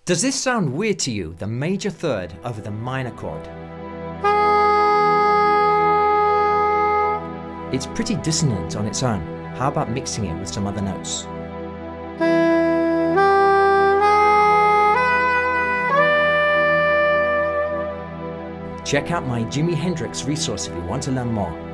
Does this sound weird to you, the major third over the minor chord? It's pretty dissonant on its own. How about mixing it with some other notes? Check out my Jimi Hendrix resource if you want to learn more.